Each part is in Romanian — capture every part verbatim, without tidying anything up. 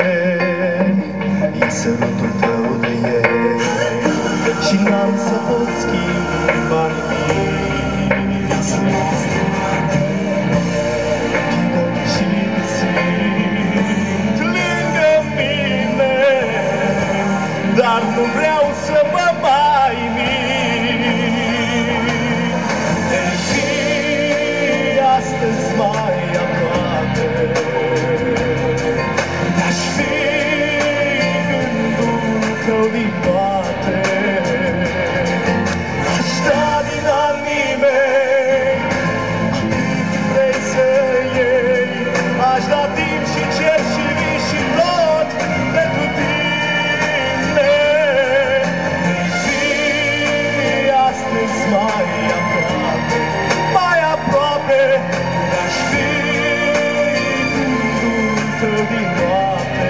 e sărutul tău de ieri și n-am să pot schimba nimic. Ghidă și simt lângă mine, dar nu vreau să mă mai mir. Deși astăzi mai aproape aș fi gândul tău din toate, aș da din anii mei cât vrei să iei, aș da timp și cer și vii și tot pentru tine. Deși astăzi mai aproape, mai aproape aș fi gândul tău din toate,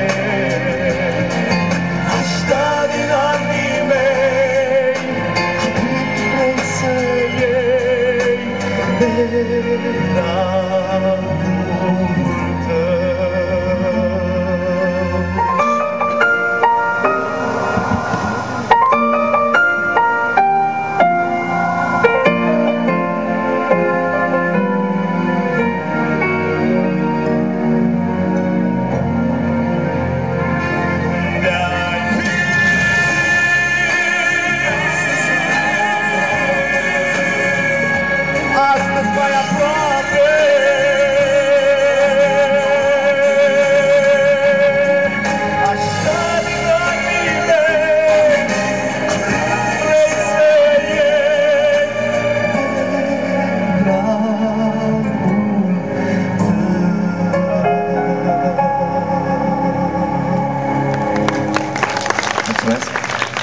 aș da din anii mei cât vrei să iei de dragul tău. Astăzi mai aproape aș da din anii mei vrei să iei dragul tău. Mulțumesc!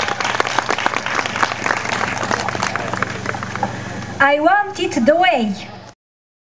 I want it the way.